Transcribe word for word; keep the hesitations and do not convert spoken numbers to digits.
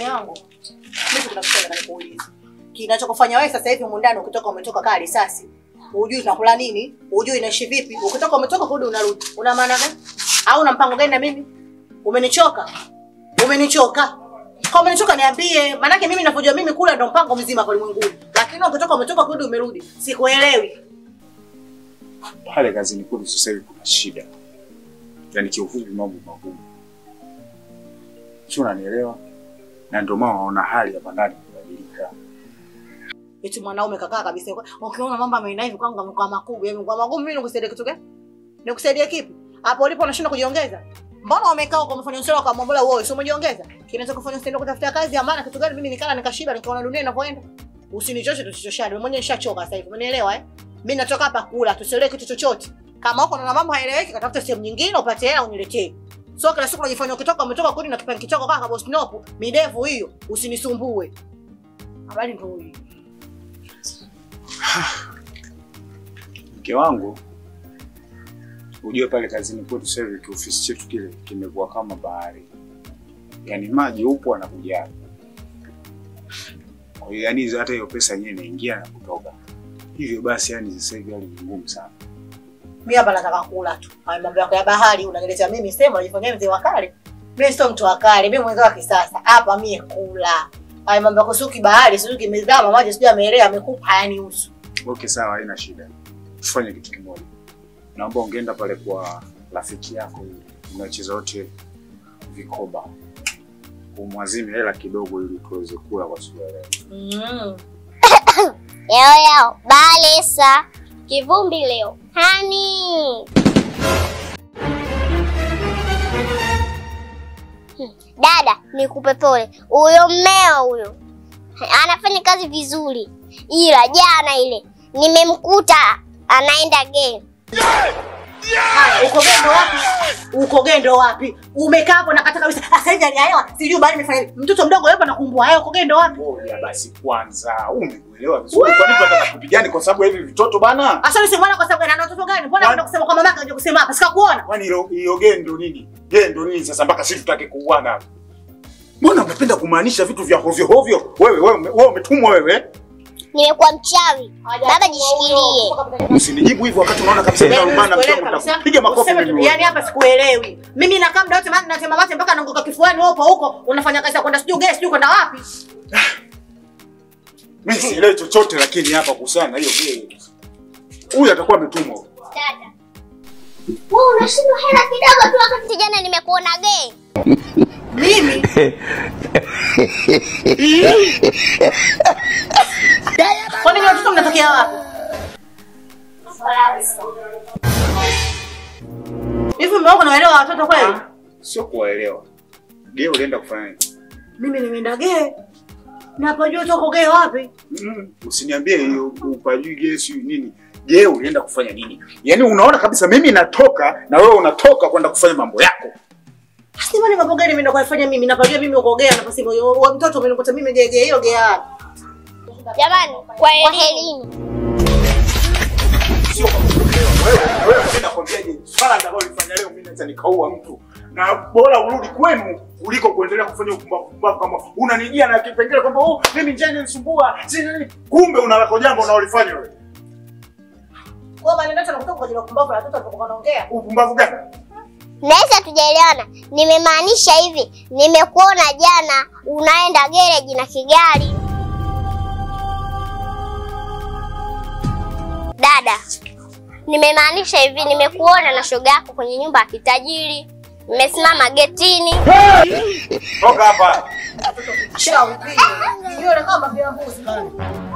Mume wangu. Mimi kuna kitu nataka nikuulize. Kinachokufanya wewe sasa hivi mundani ukitoka umetoka kaa risasi. Hujui tunakula nini? Hujui inaishi vipi? Ukitoka umetoka kurudi unarudi. Una maana gani? Au una mpango gani na mimi? Umenichoka? Umenichoka? Kama umenichoka niambie. Maana yake mimi ninapojua mimi kula ndo mpango mzima kwa ulimwenguni. Lakini ukitoka umetoka kurudi umerudi. Sikuelewi. Pale kazini kwetu sasa hivi kuna shida. Yaani kiufupi mambo magumu. Sio, unanielewa? Na ndio maana unaona hali hapa ndani kubadilika. Eti mwanaume kakaa kabisa. Ukiona mambo ameenda hivi kwangu amekuwa makubwa, yamekuwa magumu, mimi nikusaidie kitu gani? Nikusaidie kipi? Hapo ulipo unashinda kujiongeza. Mbona umekaa uko umefanya usoro kwa mambo la wewe, sio umejiongeza? Kinaweza kufanya usiende kutafuta kazi ya maana kitu gani? Mimi nikala nikashiba nikaona dunia inavyoenda. Usinichoshe tusichoshane. Mimi mwenyewe nishachoka sasa hivi. Umenielewa eh? Mimi natoka hapa kula, tusielewe kitu chochote. Kama uko na mambo haeleweki, katafuta sehemu nyingine upate hela uniletee. So kila siku unajifanya ukitoka umetoka kuni na kipani kichoko kaka boss nopo, midevu hiyo, usinisumbue. Habari ndio hii. Mke wangu, ujue pale kazini kwetu sasa hivi kiofisi chetu kile kimekuwa kama bahari. Yaani maji upo anakuja. Kwa hiyo yani hata hiyo pesa yenyewe inaingia na kutoka. Hivyo basi yani sasa hivi hali ni ngumu sana. Mimi hapa nataka kula tu. Hayo mambo yako ya bahari unaniletea mimi sema unajifanyia mzee wa kale. Mimi sio mtu wa kale, mimi mwenzo wa kisasa. Hapa mimi kula. Hayo mambo yako suki bahari, suki mezama, maji sio ameelea amekupa hayanihusu. Okay sawa, haina shida. Tufanye kitu kimoja. Naomba ungeenda pale kwa rafiki yako yule unacheza wote vikoba. Umwazime hela kidogo ili tuweze kula kwa siku ya leo. Mm. Yao yao, balesa. Kivumbi leo. Hani. Hmm. Dada, nikupe pole. Huyo mmeo huyo anafanya kazi vizuri. Ila jana ile nimemkuta anaenda game. Haya, uko gendo wapi? Uko gendo wapi? Umekaa hapo nakata kabisa. Sasa hivi aliaelewa. Sijui bali nimefanya nini. Mtoto mdogo yupo nakumbua. Hayo uko gendo wapi? Ngoja basi kwanza. Umeelewa vizuri kwa nini tunataka kupigana kwa sababu hivi vitoto bana? Asa nisemwana kwa sababu ana watoto gani? Mbona unataka kusema kwa mamake unje kusema hapa? Sika kuona. Kwani hiyo gendo nini? Gendo nini sasa mpaka sisi tutake kuuana? Mbona unapenda kumaanisha vitu vya hovyo hovyo? Wewe wewe wewe umetumwa wewe? Nimekuwa mchawi. Baba jishikilie. Usinijibu hivyo wakati unaona kabisa ninaumana mtoto. Piga makofi mimi. Yaani hapa sikuelewi. Mimi nakaa muda wote maana natema mate mpaka naanguka kifuani wewe upo huko unafanya kazi ya kwenda sijui gesi sijui kwenda wapi? Mimi sielewi chochote lakini hapa kusana hiyo gesi. Huyu atakuwa ametumwa. Dada. Wewe unashindwa hela kidogo tu wakati jana nimekuona gay. Mimi? Kwani ni watoto mnatokea wapi? Hivi mmeona unaelewa watoto kweli? Sio kuwaelewa. Gay ulienda kufanya nini? Mimi nimeenda gay. Na pajua toko gay wapi? Mm, usiniambie hiyo upajui gay si nini. Gay ulienda kufanya nini? Yaani unaona kabisa mimi natoka na wewe unatoka kwenda kufanya mambo yako. Sasa mbona mambo gani mimi ndo kufanya mimi? Napajua mimi uko gay na pasimo wa mtoto umenikuta mimi gay gay hiyo gay hapa. Jamani, kwa elimu. Sio wewe wewe mimi nakwambiaje? Swala ambalo ulifanya leo mimi naweza nikaua mtu. Na bora urudi kwenu kuliko kuendelea kufanya upumbavu kama unanijia na kipengele kwamba oh mimi njani nisumbua. Si nini? Kumbe unalako jambo unaolifanya wewe. Kwa maana ndio tunakutoka kwa ajili ya upumbavu na watoto wanapokuwa wanaongea. Upumbavu gani? Naweza tujaelewana. Nimemaanisha hivi, nimekuona jana unaenda garage na Kigali. Dada, nimemaanisha hivi, nimekuona na shoga yako kwenye nyumba ya kitajiri. Nimesimama getini. Toka hapa. Shauri. Yule kama vya mbuzi.